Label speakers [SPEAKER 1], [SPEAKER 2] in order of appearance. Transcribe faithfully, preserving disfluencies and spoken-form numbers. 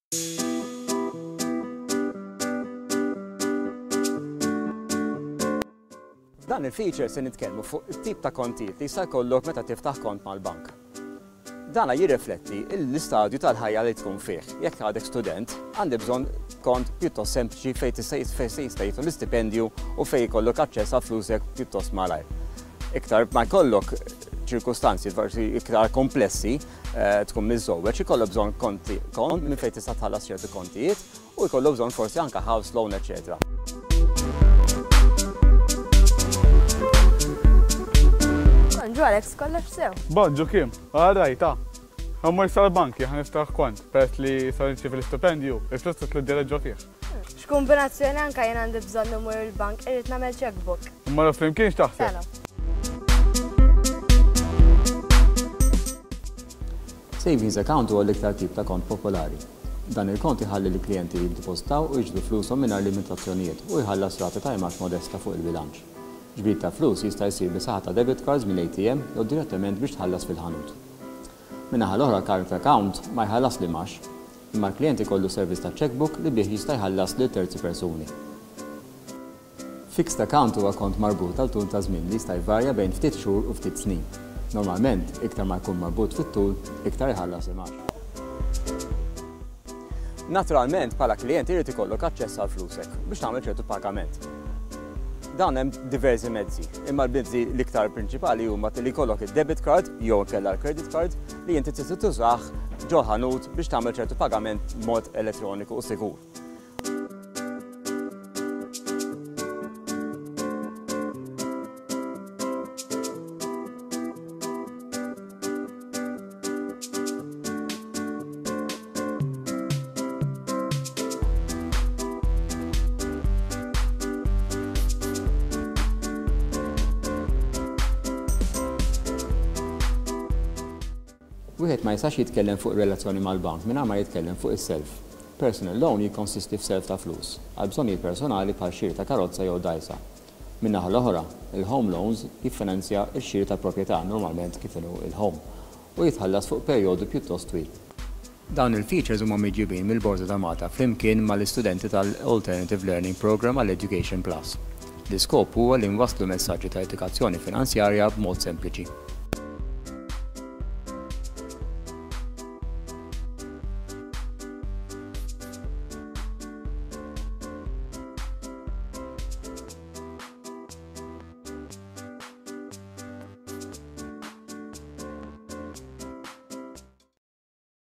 [SPEAKER 1] Dan il-feature se nitkellmu fuq it-tip ta' kontijiet li jista' jkollok meta tiftaħ kont mal-bank. Dana jirrifletti l-istadju tal-ħajja li tkun fih. Jekk għadek student, għandi bżonn kont pjuttost sempliċi fejn tista' jista' jitlu l-istipendju u fejn jkollok aċċess għal flusek pjuttost malajr. Iktar ma jkollok ċirkustanzi forsi iktar komplessi tkun miżżewweġ, ikollok bżonn konti kont minn fejn tista' tħallas ċertu kontijiet u jkollok bżonn forsi anke house loan, eċetera.
[SPEAKER 2] Bonġu Alex, kollek sew?
[SPEAKER 3] Bonġu kim? Għadaj, ta' għammur sal-banki għan istaħ kont, pers li sal-inċi fil-stipendju, il-flus t-tlu d-direġu fieħ.
[SPEAKER 2] X'kombinazzjoni anka jien għandi bżonn numur il-bank, irrid nagħmel checkbook.
[SPEAKER 3] Imma l flimkien x'taħseb?
[SPEAKER 1] Savings account huwa l-iktar tip ta' kont popolari. Dan il-kont iħalli li klijenti jiddepositaw u jiġdu flushom mingħajr limitazzjonijiet u jħallas rati ta' imax modesta fuq il-bilanċ. Ġbir ta' flus jista' jsir bisaħħa ta' debit cards mill-A T M jew direttament biex tħallas fil-ħanut. Min-naħa l-oħra current account ma jħallas li max, imma l-klijent ikollu servizz ta' checkbook li bih jista' jħallas lil terzi persuni. Fixed account huwa kont marbut għal tul ta' żmien li jista' jvarja bejn ftit xhur u ftit snin. Normalment, iktar ma jkun marbut fit-tul, iktar jħallas imax. Naturalment, bħala klient irid ikollok aċċess għal flusek biex tagħmel ċertu pagament. Dan hemm diversi mezzi, imma l-mezzi l-iktar prinċipali huma li jkollok id-debit card jew inkella l-credit card li inti tista' tużah ġo ħanut biex tagħmel ċertu pagament b'mod elettroniku u sigur. Wieħed ma jistax jitkellem fuq relazzjoni mal-bank mingħajr ma jitkellem fuq is-self. Personal loan jikkonsisti f'self ta' flus, għal bżonnijiet personali bħal xiri ta' karozza jew dgħajsa. Min-naħa l-oħra, il-home loans jiffinanzja x-xiri ta' proprjetà normalment kif inhu il-home u jitħallas fuq perjodu pjuttost twil. Dawn il-features huma miġjubin mill-Borza ta' Malta flimkien mal-istudenti tal-Alternative Learning Programme għall Education Plus. L-iskop huwa li nwasslu messaġġi ta' edukazzjoni finanzjarja b'mod sempliċi.